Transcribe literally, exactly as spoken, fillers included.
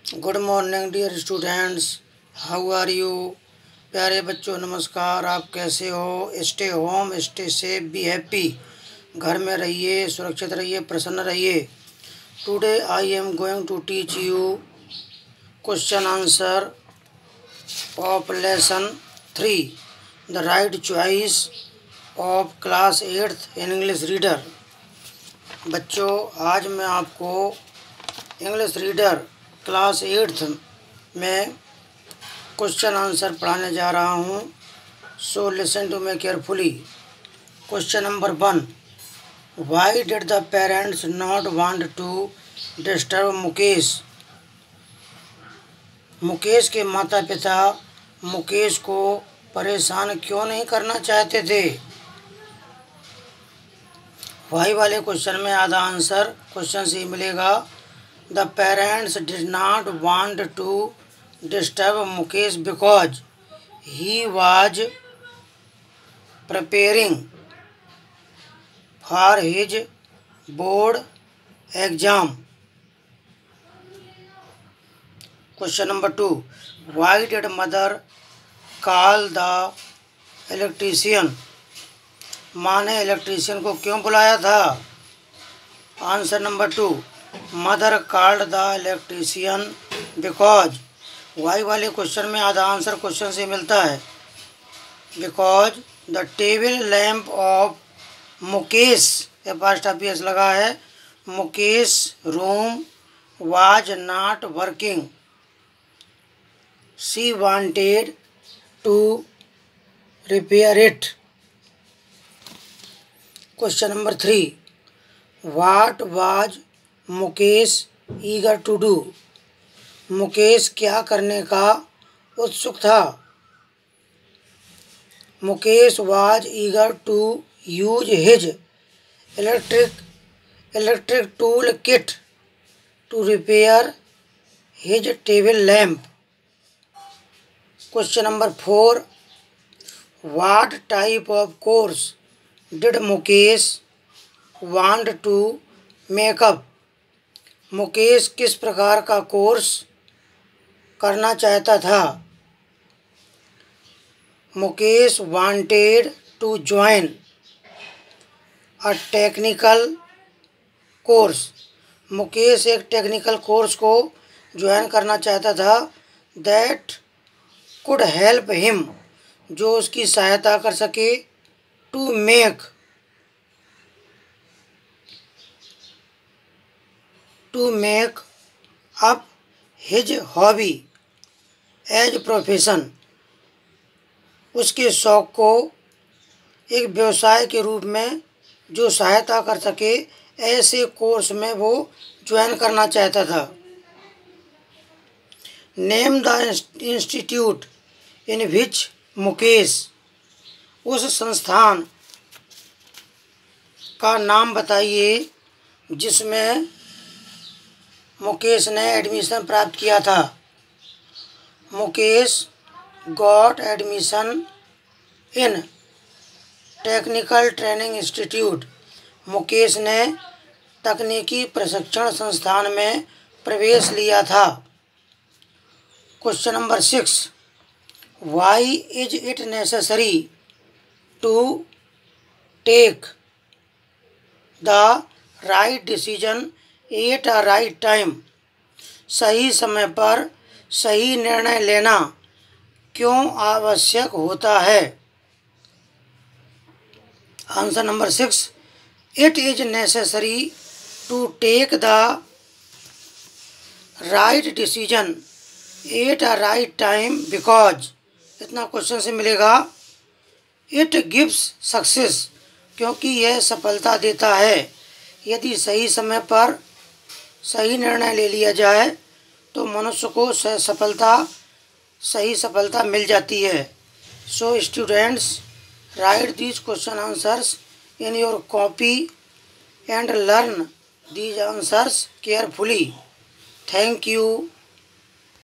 Good morning dear students, how are you. प्यारे बच्चों नमस्कार। आप कैसे हो? Stay home, stay safe, be happy. घर में रहिए, सुरक्षित रहिए, प्रसन्न रहिए। Today I am going to teach you question answer of lesson three, the right choice of class eighth in English reader. बच्चों, आज मैं आपको इंग्लिश रीडर क्लास एट्थ में क्वेश्चन आंसर पढ़ाने जा रहा हूँ। So listen to me carefully. Question number one, Y did the parents not want to disturb Mukesh. Mukesh के माता पिता मुकेश को परेशान क्यों नहीं करना चाहते थे। वाई वाले क्वेश्चन में आधा आंसर क्वेश्चन से ही मिलेगा। The parents did not want to disturb Mukesh because he was preparing for his board exam. Question number two, why did mother call the electrician. माँ ने इलेक्ट्रीशियन को क्यों बुलाया था। Answer number two, mother called the electrician because. Why वाले question में आधा answer question से मिलता है। Because the table lamp of Mukesh, apostrophe लगा है, Mukesh room was not working. She wanted to repair it. Question number three, what was Mukesh eager to do. Mukesh क्या करने का उत्सुक था। Mukesh was eager to use his electric electric tool kit to repair his table lamp. Question number four, what type of course did Mukesh want to make up. Mukesh किस प्रकार का course करना चाहता था। Mukesh wanted to join a technical course. Mukesh एक technical course को join करना चाहता था। दैट कुड हेल्प हिम, जो उसकी सहायता कर सके। To make to make up his hobby as profession. उसके शौक़ को एक व्यवसाय के रूप में जो सहायता कर सके, ऐसे कोर्स में वो ज्वाइन करना चाहता था। Name the institute in which Mukesh. उस संस्थान का नाम बताइए जिसमें मुकेश ने एडमिशन प्राप्त किया था। Mukesh got admission in technical training institute. Mukesh ने तकनीकी प्रशिक्षण संस्थान में प्रवेश लिया था। Question number six, why is it necessary to take the right decision at a right time. सही समय पर सही निर्णय लेना क्यों आवश्यक होता है। Answer number six, it is necessary to take the right decision at a right time because. इतना क्वेश्चन से मिलेगा। इट गिव्स सक्सेस, क्योंकि यह सफलता देता है। यदि सही समय पर सही निर्णय ले लिया जाए तो मनुष्य को सफलता सही सफलता मिल जाती है। So students, write these question answers in your copy and learn these answers carefully. Thank you.